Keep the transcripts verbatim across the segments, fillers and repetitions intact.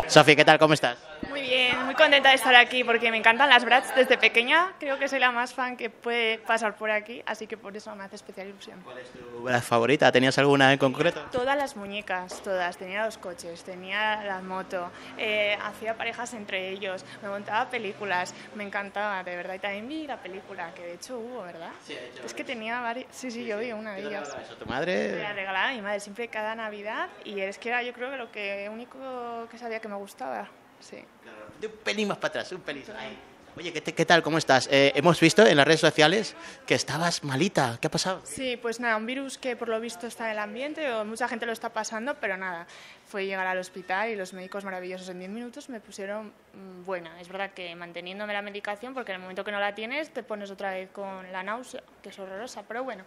Sofi, ¿qué tal? ¿Cómo estás? Muy bien, muy contenta de estar aquí porque me encantan las Bratz desde pequeña. Creo que soy la más fan que puede pasar por aquí, así que por eso me hace especial ilusión. ¿Cuál es tu Bratz favorita? ¿Tenías alguna en concreto? Todas las muñecas, todas. Tenía los coches, tenía la moto, eh, hacía parejas entre ellos, me montaba películas, me encantaba, de verdad. Y también vi la película, que de hecho hubo, ¿verdad? Sí, de hecho, es que tenía varias... Sí, sí, yo vi una de ellas. ¿Eso tu madre? Me la regalaba a mi madre siempre cada Navidad y es que era yo creo que lo que único que sabía que me gustaba. Sí. De un pelín más para atrás, un pelín. Ahí. Oye, ¿qué, te, ¿qué tal? ¿Cómo estás? Eh, hemos visto en las redes sociales que estabas malita. ¿Qué ha pasado? Sí, pues nada, un virus que por lo visto está en el ambiente, o mucha gente lo está pasando, pero nada, fue llegar al hospital y los médicos maravillosos en diez minutos me pusieron mmm, buena. Es verdad que manteniéndome la medicación, porque en el momento que no la tienes te pones otra vez con la náusea, que es horrorosa, pero bueno.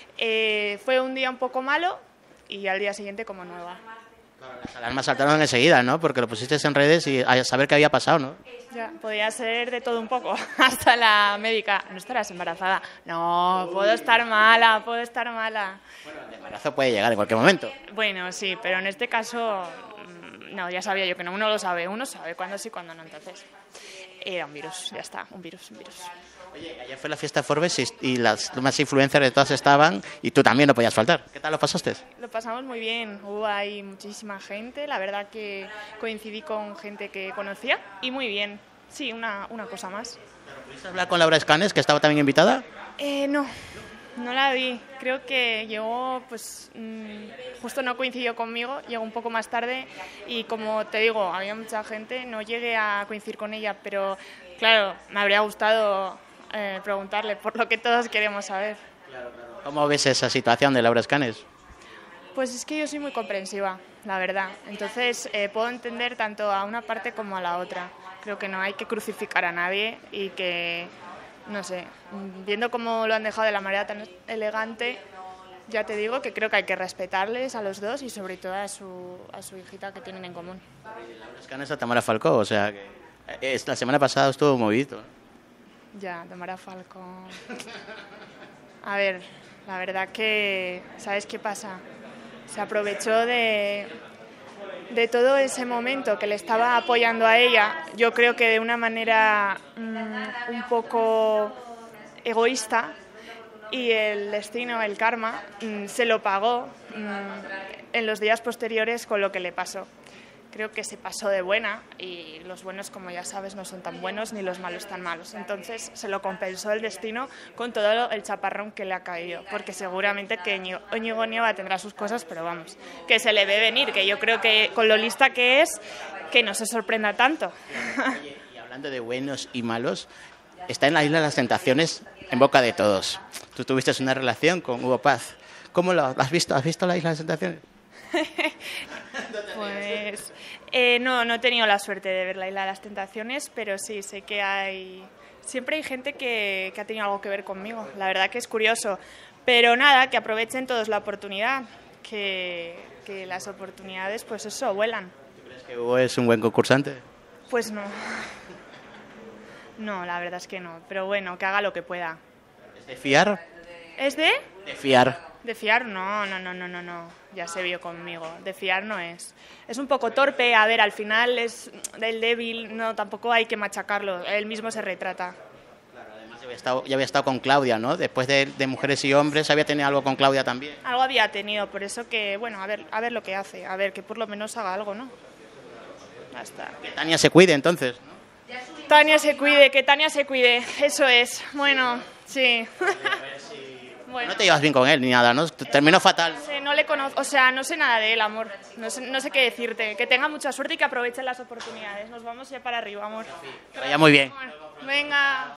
Eh, fue un día un poco malo y al día siguiente como nueva. Claro, las alarmas saltaron enseguida, ¿no? Porque lo pusiste en redes y a saber qué había pasado, ¿no? Ya, podía ser de todo un poco, hasta la médica. ¿No estarás embarazada? No, puedo estar mala, puedo estar mala. Bueno, el embarazo puede llegar en cualquier momento. Bueno, sí, pero en este caso, no, ya sabía yo que no, uno lo sabe, uno sabe cuándo sí, cuándo no, entonces. Era un virus, ya está, un virus, un virus. Oye, ayer fue la fiesta de Forbes y, y las más influencers de todas estaban y tú también no podías faltar. ¿Qué tal lo pasaste? Lo pasamos muy bien, hubo ahí muchísima gente, la verdad que coincidí con gente que conocía y muy bien. Sí, una, una cosa más. ¿Pudiste hablar con Laura Escanes, que estaba también invitada? Eh, no, no la vi. Creo que llegó, pues, mmm, justo no coincidió conmigo, llegó un poco más tarde y como te digo, había mucha gente, no llegué a coincidir con ella, pero claro, me habría gustado eh, preguntarle por lo que todos queremos saber. ¿Cómo ves esa situación de Laura Escanes? Pues es que yo soy muy comprensiva, la verdad. Entonces eh, puedo entender tanto a una parte como a la otra. Creo que no hay que crucificar a nadie y que, no sé, viendo cómo lo han dejado de la manera tan elegante, ya te digo que creo que hay que respetarles a los dos y sobre todo a su, a su hijita que tienen en común. Laura Escanes a Tamara Falcó, o sea que es, la semana pasada estuvo movido. Ya, Tamara Falcó. A ver, la verdad que, ¿sabes qué pasa? Se aprovechó de, de todo ese momento que le estaba apoyando a ella, yo creo que de una manera mmm, un poco egoísta, y el destino, el karma, mmm, se lo pagó mmm, en los días posteriores con lo que le pasó. Creo que se pasó de buena y los buenos, como ya sabes, no son tan buenos ni los malos tan malos. Entonces se lo compensó el destino con todo el chaparrón que le ha caído, porque seguramente que Íñigo Nieva tendrá sus cosas, pero vamos, que se le ve venir, que yo creo que con lo lista que es, que no se sorprenda tanto. Oye, y hablando de buenos y malos, está en la Isla de las Tentaciones en boca de todos. Tú tuviste una relación con Hugo Paz. ¿Cómo lo has visto? ¿Has visto la Isla de las Tentaciones? Pues eh, no, no he tenido la suerte de ver la Isla de las Tentaciones, pero sí, sé que hay... Siempre hay gente que, que ha tenido algo que ver conmigo, la verdad que es curioso. Pero nada, que aprovechen todos la oportunidad, que, que las oportunidades, pues eso, vuelan. ¿Tú crees que Hugo es un buen concursante? Pues no. No, la verdad es que no, pero bueno, que haga lo que pueda. ¿Es de fiar? ¿Es de? De fiar. De fiar no, no, no, no, no, no, ya se vio conmigo, de fiar no es. Es un poco torpe, a ver, al final es del débil, no, tampoco hay que machacarlo, él mismo se retrata. Claro, además ya había estado, ya había estado con Claudia, ¿no? Después de, de Mujeres y Hombres, había tenido algo con Claudia también. Algo había tenido, por eso que, bueno, a ver, a ver lo que hace, a ver, que por lo menos haga algo, ¿no? Ya está. Que Tania se cuide, entonces, ¿no? Tania se cuide, que Tania se cuide, eso es, bueno, sí. Bueno. No te llevas bien con él ni nada, ¿no? Terminó fatal. No sé, no le conozco, o sea, no sé nada de él, amor. No sé, no sé qué decirte. Que tenga mucha suerte y que aprovechen las oportunidades. Nos vamos ya para arriba, amor. Que vaya muy bien. Venga.